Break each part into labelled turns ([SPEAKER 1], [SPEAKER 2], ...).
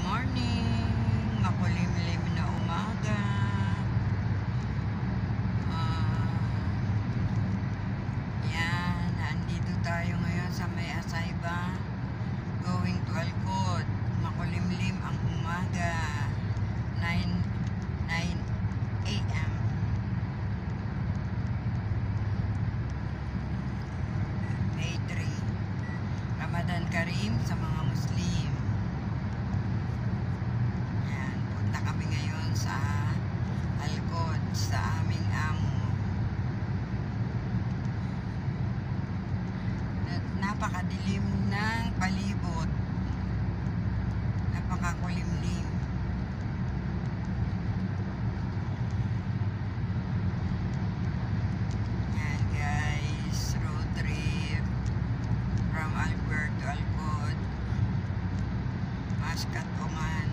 [SPEAKER 1] morning, makulimlim na umaga. Yan, nandito tayo ngayon sa may Asayba, going to Alcod. Makulimlim ang umaga, 9 a.m. May 3. Ramadan Karim sa mga Muslim. Yan, punta kami ngayon sa Alcod sa aming amo. Napakadilim ng palibot. Napakakulimlim. Yan guys, road trip from Albert to Alcod, Mascat, Oman.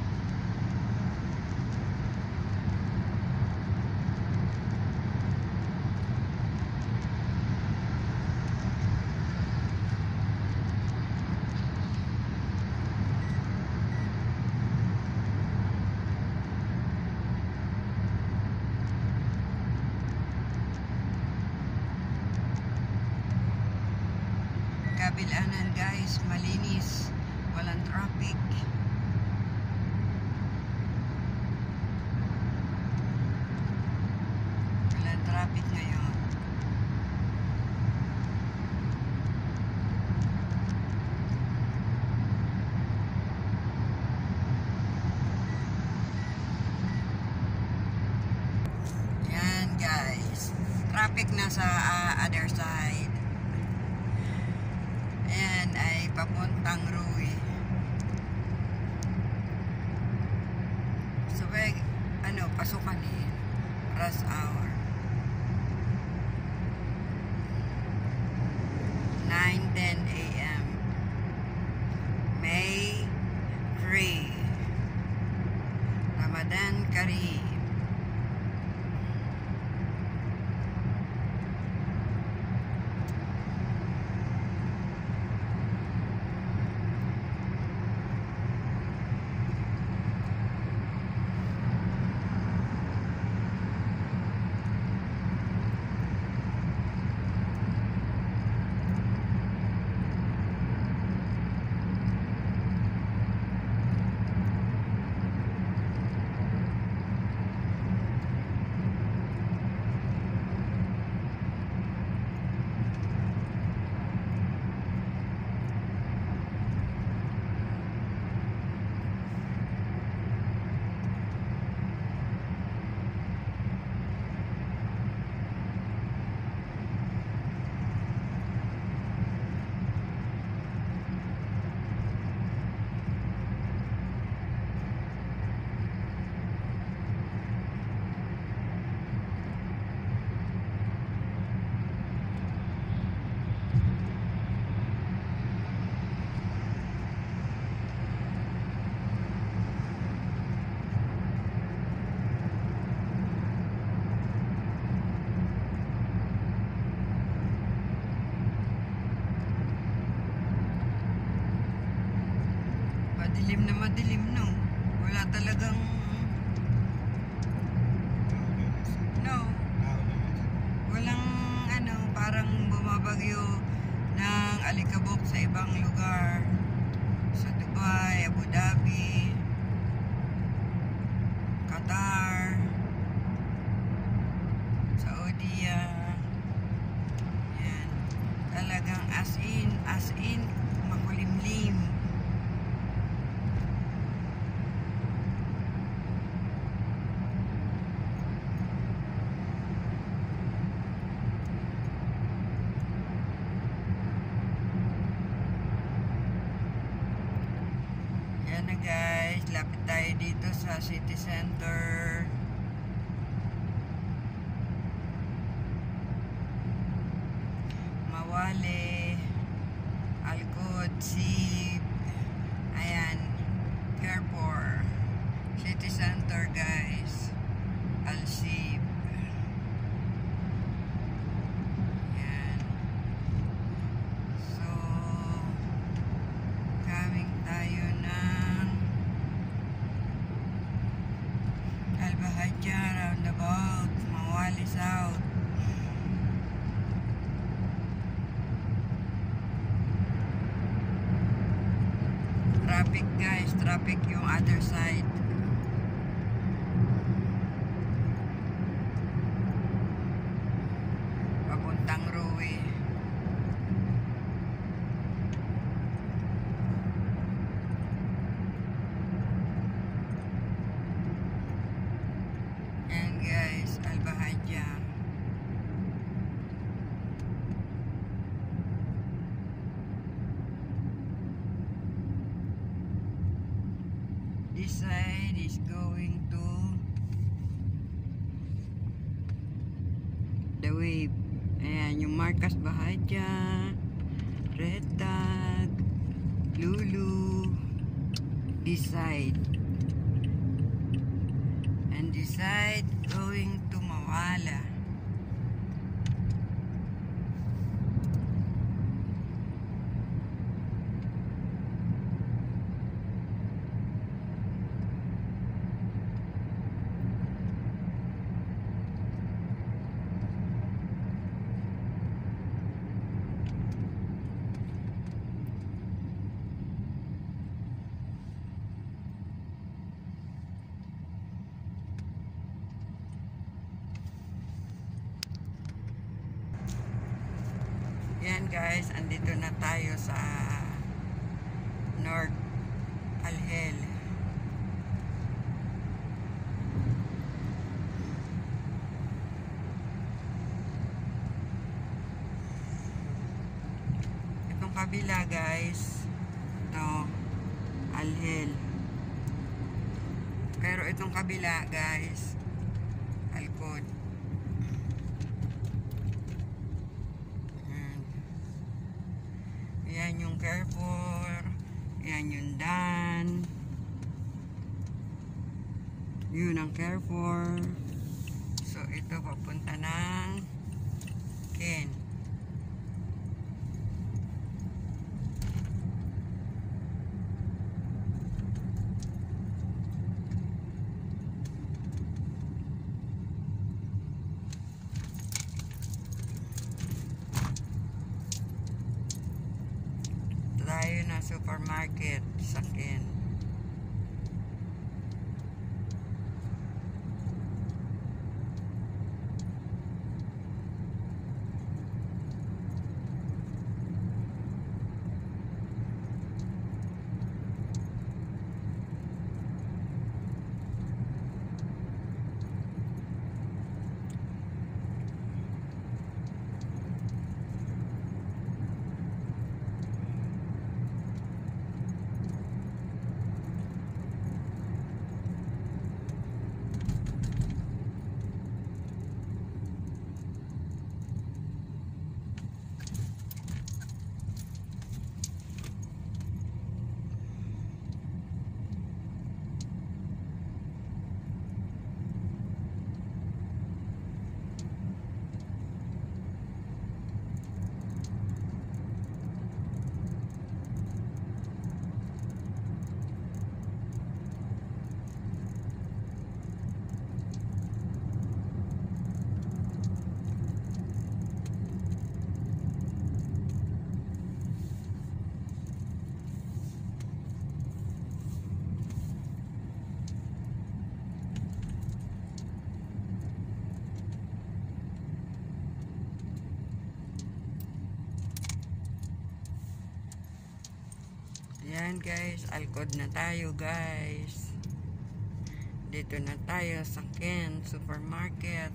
[SPEAKER 1] Kabilanan guys, malinis, walang traffic. Walang traffic ngayon. Yan guys, traffic na sa other side. Ayan ay papuntang Rui. So, pasukan rush hour. 9:10 a.m. May 3. Ramadan Karim. Madilim na madilim, no? Wala talagang walang parang bumabagyo ng alikabok sa ibang lugar, sa Dubai, Abu Dhabi, Qatar, Saudi. Yan, talagang as in makulimlim. Yan na guys, lapit tayo dito sa city center. Mawale, Alcod, Sib. Ayan, Fairport. City center guys, Al-Sib. Yan. So, coming tayo ng traffic guys, traffic yung other side. Papuntang Roe. Yan guys, Albahadja. This side is going to the wave. Ayan, yung Marcas Bahadja, Red Tag, Lulu. This side. And this side going to Mawala. Yan guys, andito na tayo sa North Alhel. Itong kabila guys, no, Alhel. Pero itong kabila guys, Alcod. Yan yung Carrefour, yan yung Dan, yun ang Carrefour. So ito papunta ng Ken. Tayo na supermarket sa Ken. Yan guys, Alcod na tayo guys. Dito na tayo sa Ken Supermarket.